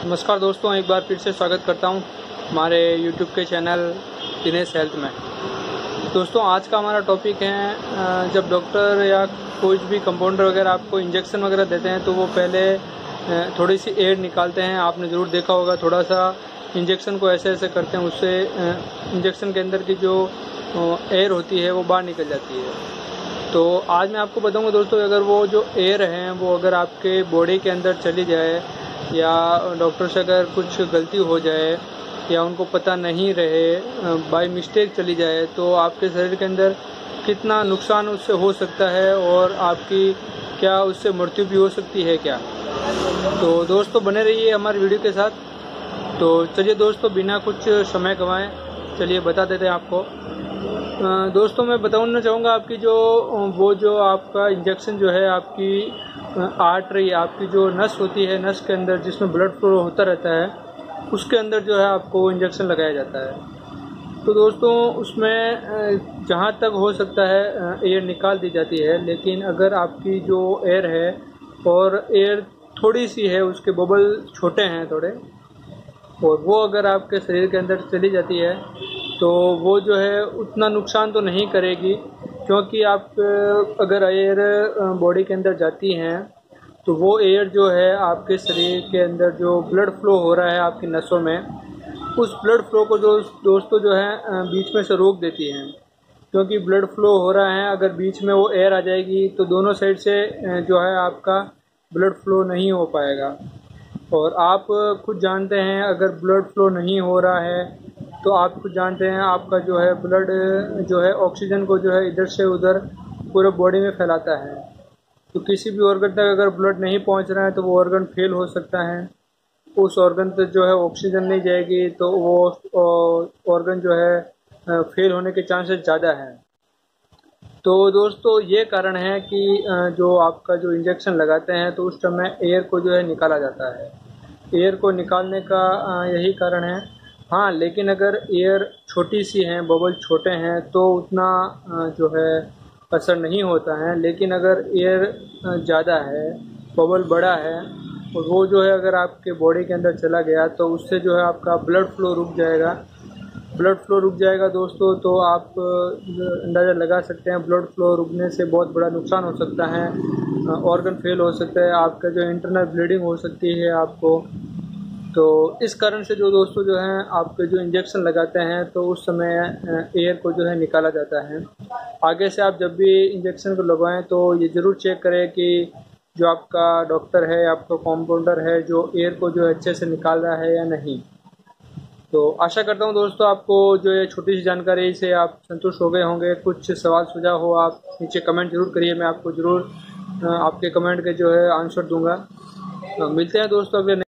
नमस्कार दोस्तों, एक बार फिर से स्वागत करता हूं हमारे YouTube के चैनल दिनेश हेल्थ में। दोस्तों, आज का हमारा टॉपिक है जब डॉक्टर या कोई भी कंपाउंडर वगैरह आपको इंजेक्शन वगैरह देते हैं तो वो पहले थोड़ी सी एयर निकालते हैं। आपने ज़रूर देखा होगा, थोड़ा सा इंजेक्शन को ऐसे ऐसे करते हैं, उससे इंजेक्शन के अंदर की जो एयर होती है वो बाहर निकल जाती है। तो आज मैं आपको बताऊंगा दोस्तों, अगर वो जो एयर है वो अगर आपके बॉडी के अंदर चली जाए या डॉक्टर से अगर कुछ गलती हो जाए या उनको पता नहीं रहे, बाय मिस्टेक चली जाए, तो आपके शरीर के अंदर कितना नुकसान उससे हो सकता है और आपकी क्या उससे मृत्यु भी हो सकती है क्या। तो दोस्तों बने रहिए हमारी वीडियो के साथ। तो चलिए दोस्तों, बिना कुछ समय गंवाए चलिए बता देते हैं आपको। दोस्तों, मैं बताना चाहूँगा आपकी जो आपका इंजेक्शन जो है, आपकी आर्टरी, आपकी जो नस होती है, नस के अंदर जिसमें ब्लड फ्लो होता रहता है, उसके अंदर जो है आपको इंजेक्शन लगाया जाता है। तो दोस्तों, उसमें जहाँ तक हो सकता है एयर निकाल दी जाती है, लेकिन अगर आपकी जो एयर है और एयर थोड़ी सी है, उसके बबल छोटे हैं थोड़े, और वो अगर आपके शरीर के अंदर चली जाती है तो वो जो है उतना नुकसान तो नहीं करेगी, क्योंकि आप अगर एयर बॉडी के अंदर जाती हैं तो वो एयर जो है आपके शरीर के अंदर जो ब्लड फ्लो हो रहा है आपकी नसों में, उस ब्लड फ्लो को दोस्तों जो है बीच में से रोक देती हैं। क्योंकि ब्लड फ्लो हो रहा है, अगर बीच में वो एयर आ जाएगी तो दोनों साइड से जो है आपका ब्लड फ्लो नहीं हो पाएगा। और आप खुद जानते हैं, अगर ब्लड फ्लो नहीं हो रहा है तो आप खुद जानते हैं आपका जो है ब्लड जो है ऑक्सीजन को जो है इधर से उधर पूरे बॉडी में फैलाता है। तो किसी भी ऑर्गन तक अगर ब्लड नहीं पहुंच रहा है तो वो ऑर्गन फेल हो सकता है। उस ऑर्गन तक जो है ऑक्सीजन नहीं जाएगी तो वो ऑर्गन जो है फेल होने के चांसेस ज़्यादा हैं। तो दोस्तों, ये कारण है कि जो आपका जो इंजेक्शन लगाते हैं तो उस समय एयर को जो है निकाला जाता है। एयर को निकालने का यही कारण है। हाँ, लेकिन अगर एयर छोटी सी है, बबल छोटे हैं, तो उतना जो है असर नहीं होता है। लेकिन अगर एयर ज़्यादा है, बबल बड़ा है, और वो जो है अगर आपके बॉडी के अंदर चला गया तो उससे जो है आपका ब्लड फ्लो रुक जाएगा। ब्लड फ्लो रुक जाएगा दोस्तों, तो आप अंदाज़ा लगा सकते हैं ब्लड फ्लो रुकने से बहुत बड़ा नुकसान हो सकता है, ऑर्गन फेल हो सकता है, आपका जो इंटरनल ब्लीडिंग हो सकती है आपको। तो इस कारण से जो दोस्तों जो हैं आपके जो इंजेक्शन लगाते हैं तो उस समय एयर को जो है निकाला जाता है। आगे से आप जब भी इंजेक्शन को लगवाएं तो ये ज़रूर चेक करें कि जो आपका डॉक्टर है, आपका कंपाउंडर है, जो एयर को जो है अच्छे से निकाल रहा है या नहीं। तो आशा करता हूँ दोस्तों, आपको जो ये छोटी सी जानकारी से आप संतुष्ट हो गए होंगे। कुछ सवाल सुझाव हो आप नीचे कमेंट जरूर करिए, मैं आपको ज़रूर आपके कमेंट के जो है आंसर दूंगा। मिलते हैं दोस्तों अगले